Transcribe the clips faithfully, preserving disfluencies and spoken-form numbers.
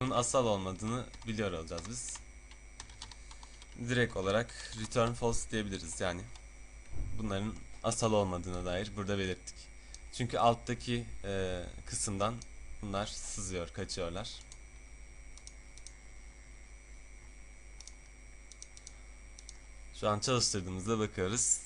bunun asal olmadığını biliyor olacağız biz. Direkt olarak return false diyebiliriz yani. Bunların asal olmadığına dair burada belirttik. Çünkü alttaki e, kısımdan bunlar sızıyor, kaçıyorlar. Şu an çalıştırdığımızda bakıyoruz.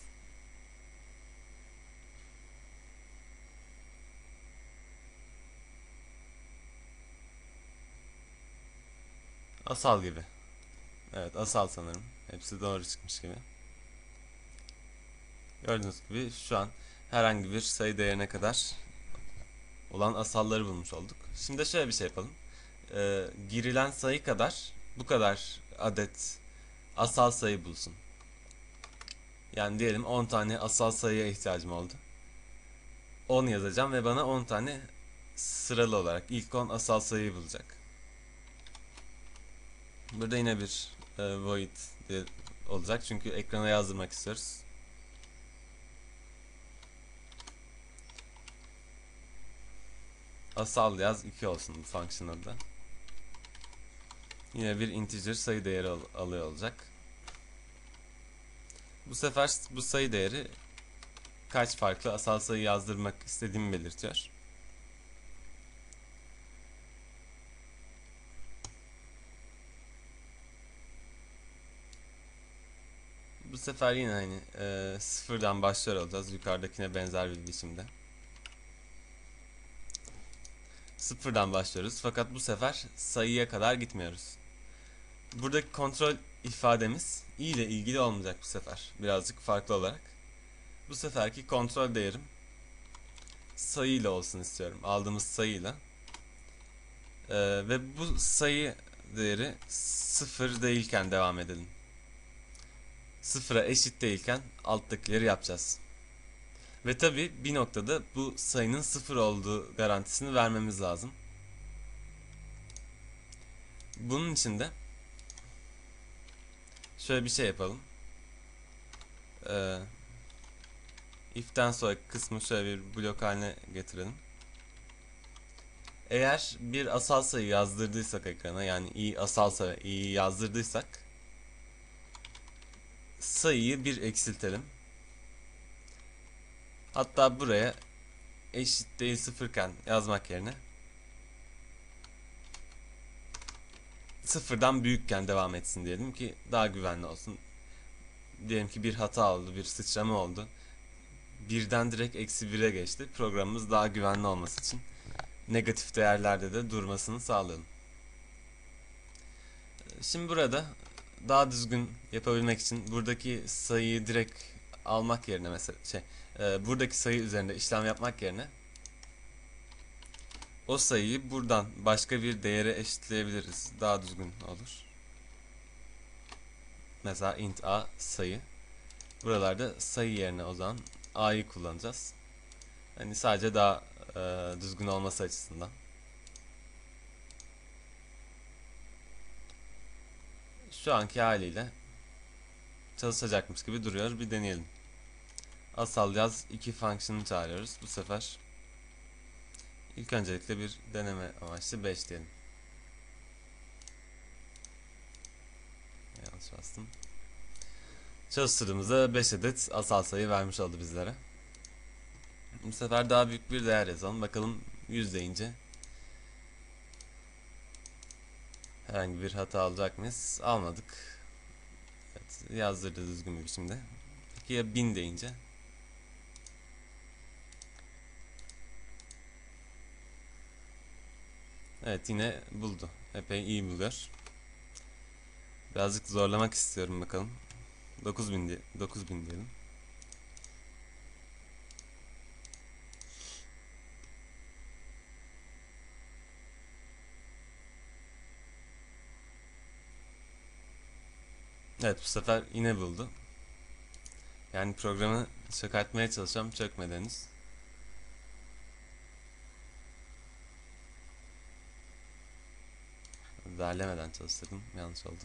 Asal gibi. Evet, asal sanırım. Hepsi doğru çıkmış gibi. Gördüğünüz gibi şu an herhangi bir sayı değerine kadar olan asalları bulmuş olduk. Şimdi şöyle bir şey yapalım. Ee, girilen sayı kadar bu kadar adet asal sayı bulsun. Yani diyelim on tane asal sayıya ihtiyacım oldu. on yazacağım ve bana on tane sıralı olarak ilk on asal sayıyı bulacak. Burada yine bir e, void olacak çünkü ekrana yazdırmak istiyoruz. Asal yaz iki olsun bu function adı. Yine bir integer sayı değeri al alıyor olacak. Bu sefer bu sayı değeri kaç farklı asal sayı yazdırmak istediğimi belirtiyor. Bu sefer yine hani e, sıfırdan başlıyor olacağız. Yukarıdakine benzer bir biçimde. Sıfırdan başlıyoruz fakat bu sefer sayıya kadar gitmiyoruz. Buradaki kontrol ifademiz i ile ilgili olmayacak bu sefer. Birazcık farklı olarak. Bu seferki kontrol değerim sayıyla olsun istiyorum. Aldığımız sayıyla. Ee, ve bu sayı değeri sıfır değilken devam edelim. Sıfıra eşit değilken alttakileri yapacağız. Ve tabi bir noktada bu sayının sıfır olduğu garantisini vermemiz lazım. Bunun için de şöyle bir şey yapalım. Ee, if'ten sonra kısmı şöyle bir blok haline getirelim. Eğer bir asal sayı yazdırdıysak ekrana, yani i asal sayı i'yi yazdırdıysak sayıyı bir eksiltelim. Hatta buraya eşit değil sıfırken yazmak yerine sıfırdan büyükken devam etsin diyelim ki daha güvenli olsun. Diyelim ki bir hata oldu, bir sıçrama oldu. Birden direkt eksi bire geçti. Programımız daha güvenli olması için negatif değerlerde de durmasını sağlayalım. Şimdi burada daha düzgün yapabilmek için buradaki sayıyı direkt almak yerine mesela şey e, buradaki sayı üzerinde işlem yapmak yerine o sayıyı buradan başka bir değere eşitleyebiliriz. Daha düzgün olur. Mesela int a sayı. Buralarda sayı yerine o zaman a'yı kullanacağız. Hani sadece daha e, düzgün olması açısından. Şu anki haliyle çalışacakmış gibi duruyor. Bir deneyelim. Asal yaz iki function'ı çağırıyoruz. Bu sefer ilk öncelikle bir deneme amaçlı beş diyelim. Yanlış bastım. Çalıştırdığımızda beş adet asal sayı vermiş oldu bizlere. Bu sefer daha büyük bir değer yazalım. Bakalım yüz deyince herhangi bir hata alacak mıyız? Almadık. Evet, yazdırdı düzgün bir biçimde. Peki ya bin deyince? Evet, yine buldu. Epey iyi buluyor. Birazcık zorlamak istiyorum bakalım. dokuz bin diye, dokuz bin diyelim. Evet, bu sefer yine buldu. Yani programı çökertmeye çalışacağım, çökmedi henüz. Derlemeden çalıştırdım, yanlış oldu.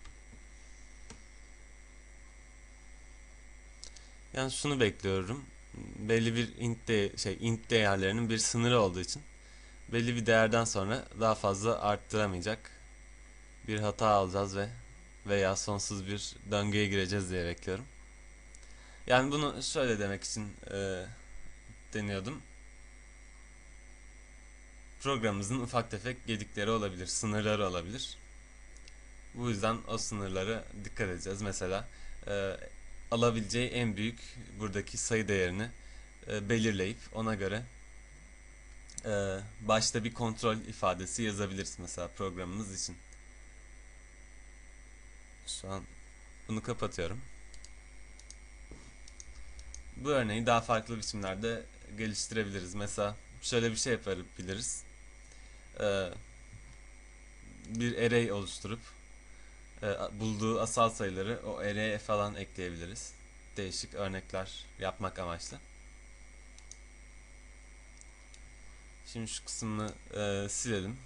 Yani şunu bekliyorum. belli bir int de şey int değerlerinin bir sınırı olduğu için belli bir değerden sonra daha fazla arttıramayacak bir hata alacağız ve veya sonsuz bir döngüye gireceğiz diye bekliyorum. Yani bunu şöyle demek için e, deniyordum. Programımızın ufak tefek gedikleri olabilir, sınırları olabilir. Bu yüzden o sınırlara dikkat edeceğiz. Mesela e, alabileceği en büyük buradaki sayı değerini e, belirleyip ona göre e, başta bir kontrol ifadesi yazabiliriz mesela programımız için. Şu an bunu kapatıyorum. Bu örneği daha farklı biçimlerde geliştirebiliriz. Mesela şöyle bir şey yapabiliriz. Ee, bir array oluşturup e, bulduğu asal sayıları o array'e falan ekleyebiliriz. Değişik örnekler yapmak amaçlı. Şimdi şu kısmını e, silelim.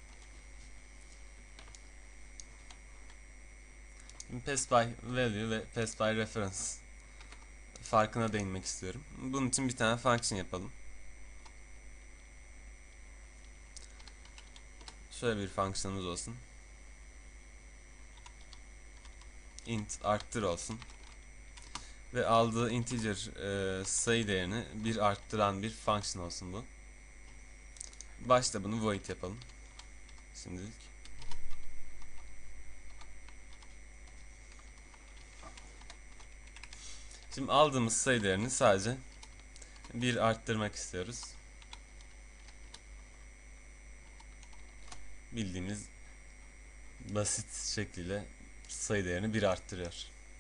Şimdi pass by value ve pass by reference farkına değinmek istiyorum. Bunun için bir tane function yapalım. Şöyle bir fonksiyonumuz olsun. Int arttır olsun. Ve aldığı integer e, sayı değerini bir arttıran bir function olsun bu. Başta bunu void yapalım. Şimdilik. Şimdi aldığımız sayı değerini sadece bir arttırmak istiyoruz. Bildiğimiz basit şekliyle sayı değerini bir arttırıyor.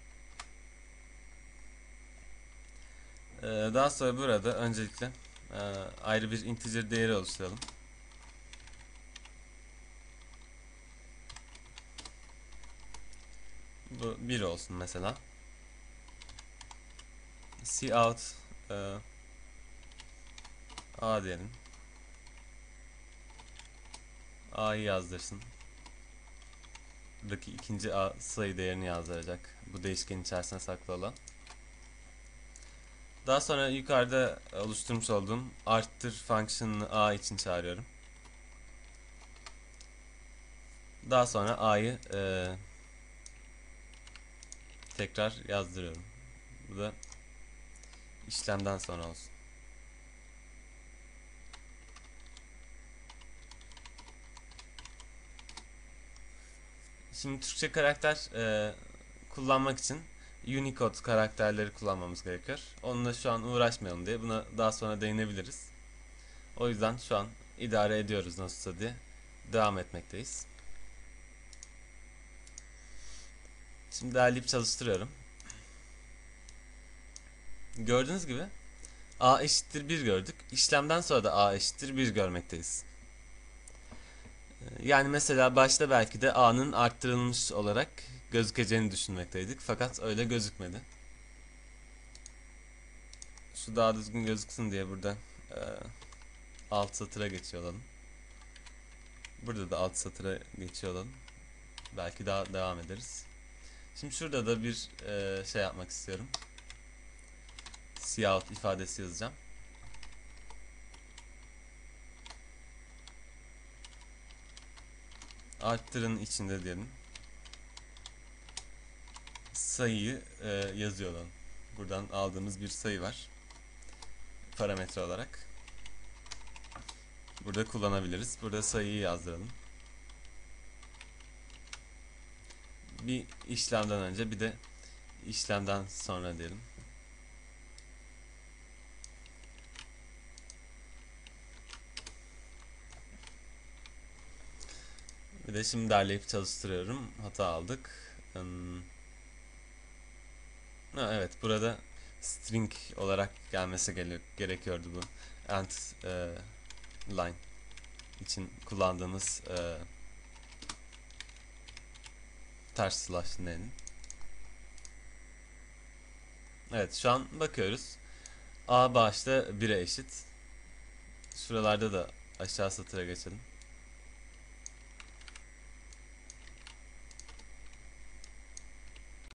Ee, daha sonra burada öncelikle e, ayrı bir integer değeri oluşturalım. Bu bir olsun mesela. Cout e, a diyelim. A'yı yazdırsın. Buradaki ikinci a sayı değerini yazdıracak. Bu değişkenin içerisine saklı olan. Daha sonra yukarıda oluşturmuş olduğum arttır fonksiyonunu a için çağırıyorum. Daha sonra a'yı e, tekrar yazdırıyorum. Bu da işlemden sonra olsun. Şimdi Türkçe karakter e, kullanmak için Unicode karakterleri kullanmamız gerekiyor. Onunla şu an uğraşmayalım diye buna daha sonra değinebiliriz. O yüzden şu an idare ediyoruz nasılsa diye devam etmekteyiz. Şimdi derleyip çalıştırıyorum. Gördüğünüz gibi a eşittir bir gördük. İşlemden sonra da a eşittir bir görmekteyiz. Yani mesela başta belki de a'nın arttırılmış olarak gözükeceğini düşünmekteydik. Fakat öyle gözükmedi. Şu daha düzgün gözüksün diye burada e, alt satıra geçiyor olalım. Burada da alt satıra geçiyor olalım. Belki daha devam ederiz. Şimdi şurada da bir e, şey yapmak istiyorum. Cout ifadesi yazacağım. Arttırın içinde diyelim. Sayıyı e, yazıyor olalım. Buradan aldığımız bir sayı var. Parametre olarak. Burada kullanabiliriz. Burada sayıyı yazdıralım. Bir işlemden önce bir de işlemden sonra diyelim. Bir de şimdi derleyip çalıştırıyorum. Hata aldık. Hmm. Ha, evet, burada string olarak gelmesi gerekiyordu bu end e, line için kullandığımız e, ters slash n'nin. Evet, şu an bakıyoruz. A başta bire eşit. Şuralarda da aşağı satıra geçelim.